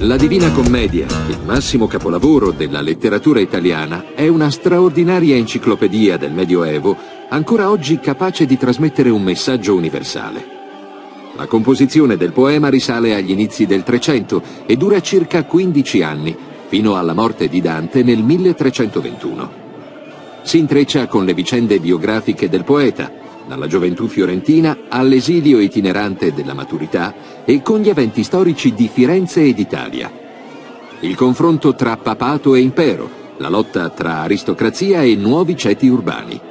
La Divina Commedia, il massimo capolavoro della letteratura italiana, è una straordinaria enciclopedia del Medioevo, ancora oggi capace di trasmettere un messaggio universale. La composizione del poema risale agli inizi del Trecento e dura circa 15 anni, fino alla morte di Dante nel 1321. Si intreccia con le vicende biografiche del poeta, dalla gioventù fiorentina all'esilio itinerante della maturità e con gli eventi storici di Firenze ed Italia. Il confronto tra papato e impero, la lotta tra aristocrazia e nuovi ceti urbani.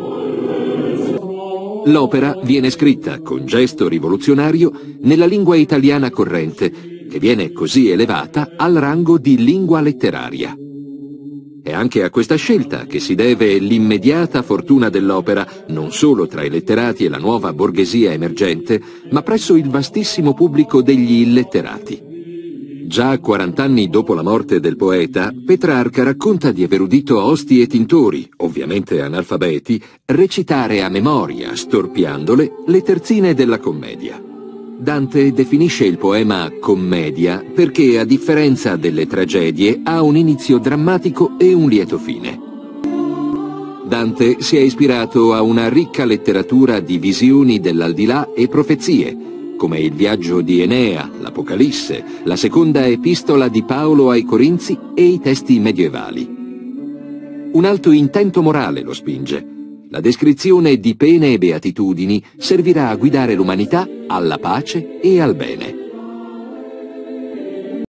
L'opera viene scritta, con gesto rivoluzionario, nella lingua italiana corrente, che viene così elevata al rango di lingua letteraria. È anche a questa scelta che si deve l'immediata fortuna dell'opera, non solo tra i letterati e la nuova borghesia emergente, ma presso il vastissimo pubblico degli illetterati. Già 40 anni dopo la morte del poeta, Petrarca racconta di aver udito osti e tintori, ovviamente analfabeti, recitare a memoria, storpiandole, le terzine della commedia. Dante definisce il poema commedia perché, a differenza delle tragedie, ha un inizio drammatico e un lieto fine. Dante si è ispirato a una ricca letteratura di visioni dell'aldilà e profezie, come il viaggio di Enea, l'Apocalisse, la seconda epistola di Paolo ai Corinzi e i testi medievali. Un alto intento morale lo spinge. La descrizione di pene e beatitudini servirà a guidare l'umanità alla pace e al bene.